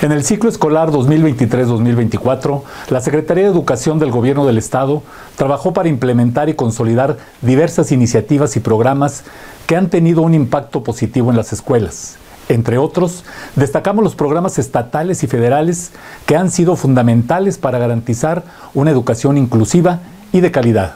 En el ciclo escolar 2023-2024, la Secretaría de Educación del Gobierno del Estado trabajó para implementar y consolidar diversas iniciativas y programas que han tenido un impacto positivo en las escuelas. Entre otros, destacamos los programas estatales y federales que han sido fundamentales para garantizar una educación inclusiva y de calidad.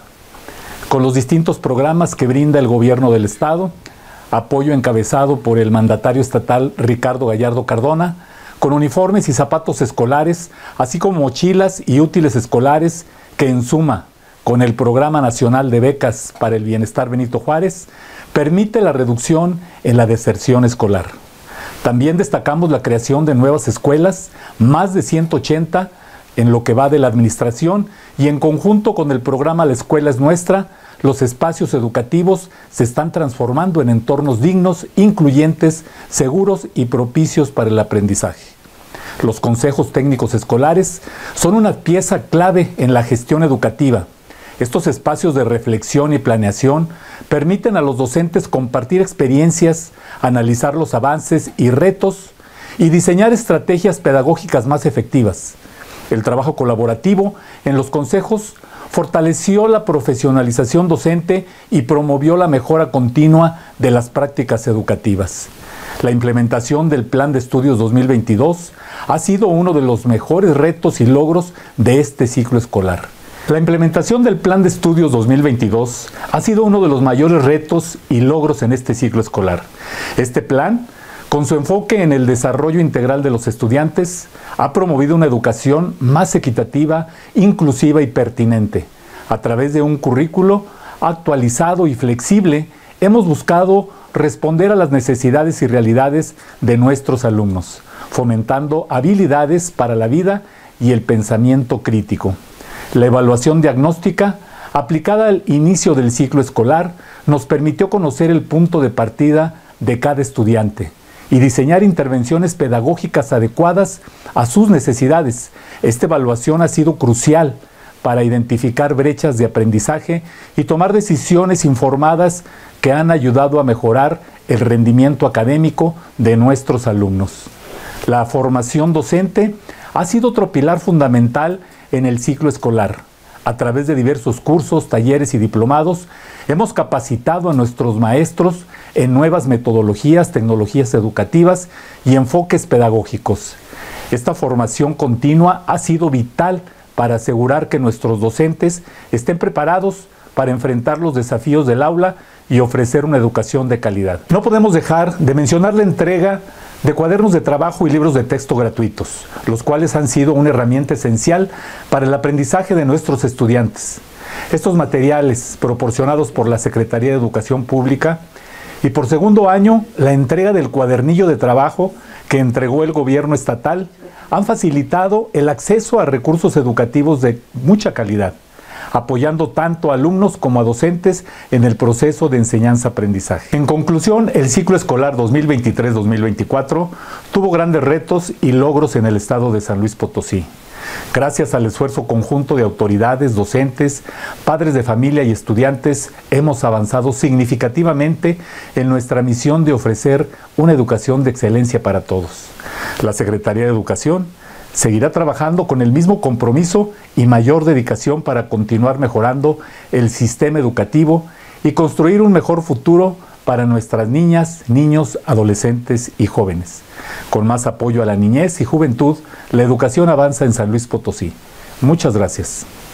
Con los distintos programas que brinda el Gobierno del Estado, apoyo encabezado por el mandatario estatal Ricardo Gallardo Cardona, con uniformes y zapatos escolares, así como mochilas y útiles escolares que en suma, con el Programa Nacional de Becas para el Bienestar Benito Juárez, permite la reducción en la deserción escolar. También destacamos la creación de nuevas escuelas, más de 180 en lo que va de la administración, y en conjunto con el programa La Escuela es Nuestra, los espacios educativos se están transformando en entornos dignos, incluyentes, seguros y propicios para el aprendizaje. Los consejos técnicos escolares son una pieza clave en la gestión educativa. Estos espacios de reflexión y planeación permiten a los docentes compartir experiencias, analizar los avances y retos y diseñar estrategias pedagógicas más efectivas. El trabajo colaborativo en los consejos fortaleció la profesionalización docente y promovió la mejora continua de las prácticas educativas. La implementación del Plan de Estudios 2022 ha sido uno de los mejores retos y logros de este ciclo escolar. La implementación del Plan de Estudios 2022 ha sido uno de los mayores retos y logros en este ciclo escolar. Este plan, con su enfoque en el desarrollo integral de los estudiantes, ha promovido una educación más equitativa, inclusiva y pertinente. A través de un currículo actualizado y flexible, hemos buscado responder a las necesidades y realidades de nuestros alumnos, fomentando habilidades para la vida y el pensamiento crítico. La evaluación diagnóstica, aplicada al inicio del ciclo escolar, nos permitió conocer el punto de partida de cada estudiante y diseñar intervenciones pedagógicas adecuadas a sus necesidades. Esta evaluación ha sido crucial para identificar brechas de aprendizaje y tomar decisiones informadas que han ayudado a mejorar el rendimiento académico de nuestros alumnos. La formación docente ha sido otro pilar fundamental en el ciclo escolar. A través de diversos cursos, talleres y diplomados, hemos capacitado a nuestros maestros en nuevas metodologías, tecnologías educativas y enfoques pedagógicos. Esta formación continua ha sido vital para asegurar que nuestros docentes estén preparados para enfrentar los desafíos del aula y ofrecer una educación de calidad. No podemos dejar de mencionar la entrega de cuadernos de trabajo y libros de texto gratuitos, los cuales han sido una herramienta esencial para el aprendizaje de nuestros estudiantes. Estos materiales, proporcionados por la Secretaría de Educación Pública, y por segundo año, la entrega del cuadernillo de trabajo que entregó el gobierno estatal, han facilitado el acceso a recursos educativos de mucha calidad, apoyando tanto a alumnos como a docentes en el proceso de enseñanza-aprendizaje. En conclusión, el ciclo escolar 2023-2024 tuvo grandes retos y logros en el estado de San Luis Potosí. Gracias al esfuerzo conjunto de autoridades, docentes, padres de familia y estudiantes, hemos avanzado significativamente en nuestra misión de ofrecer una educación de excelencia para todos. La Secretaría de Educación seguirá trabajando con el mismo compromiso y mayor dedicación para continuar mejorando el sistema educativo y construir un mejor futuro para nuestras niñas, niños, adolescentes y jóvenes. Con más apoyo a la niñez y juventud, la educación avanza en San Luis Potosí. Muchas gracias.